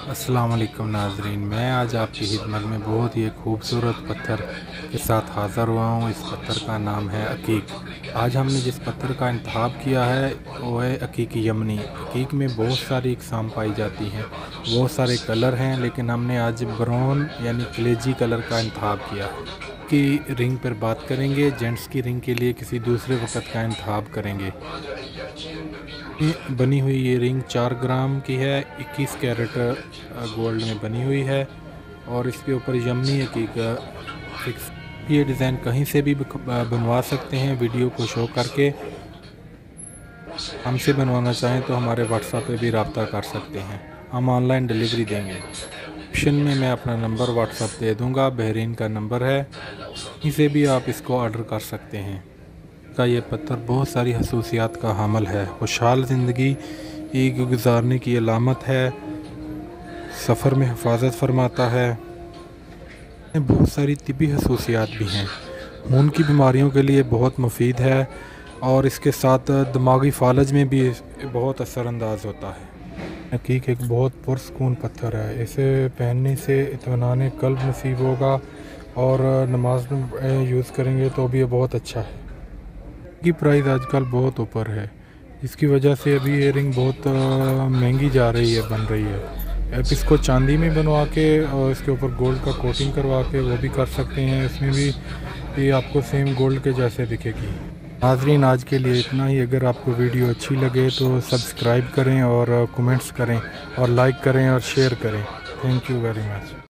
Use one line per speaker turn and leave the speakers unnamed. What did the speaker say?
अस्सलाम वालेकुम नाज़रीन, मैं आज आपकी खिदमत में बहुत ही एक खूबसूरत पत्थर के साथ हाज़िर हुआ हूँ। इस पत्थर का नाम है अकीक। आज हमने जिस पत्थर का इंतखाब किया है वो है अकीक यमनी। अकीक में बहुत सारी इकसाम पाई जाती हैं, बहुत सारे कलर हैं, लेकिन हमने आज ब्राउन यानी कलेजी कलर का इंतखाब किया कि रिंग पर बात करेंगे। जेंट्स की रिंग के लिए किसी दूसरे वक़्त का इंतखाब करेंगे। बनी हुई ये रिंग 4 ग्राम की है, 21 कैरेट गोल्ड में बनी हुई है और इसके ऊपर यमनी अकीक फिक्स। ये डिज़ाइन कहीं से भी बनवा सकते हैं। वीडियो को शो करके हमसे बनवाना चाहें तो हमारे व्हाट्सएप पे भी रब्ता कर सकते हैं, हम ऑनलाइन डिलीवरी देंगे। ऑप्शन में मैं अपना नंबर व्हाट्सएप दे दूँगा, बहरीन का नंबर है, इसे भी आप इसको ऑर्डर कर सकते हैं। का ये पत्थर बहुत सारी खसूसियात का हामिल है। खुशहाल ज़िंदगी गुजारने की अलामत है, सफ़र में हिफाजत फरमाता है। बहुत सारी तिब्बी खसूसियात भी हैं, खून की बीमारियों के लिए बहुत मुफीद है और इसके साथ दिमागी फालज में भी बहुत असरअंदाज होता है। अकीक एक बहुत पुरसकून पत्थर है, इसे पहनने से इत्मीनान क़ल्ब नसीब होगा और नमाज में यूज़ करेंगे तो भी ये बहुत अच्छा है। की प्राइस आजकल बहुत ऊपर है, जिसकी वजह से अभी ये रिंग बहुत महंगी जा रही है, बन रही है। आप इसको चांदी में बनवा के और इसके ऊपर गोल्ड का कोटिंग करवा के वो भी कर सकते हैं, इसमें भी ये आपको सेम गोल्ड के जैसे दिखेगी। नाज़रीन, आज के लिए इतना ही। अगर आपको वीडियो अच्छी लगे तो सब्सक्राइब करें और कमेंट्स करें और लाइक करें और शेयर करें। Thank you very much.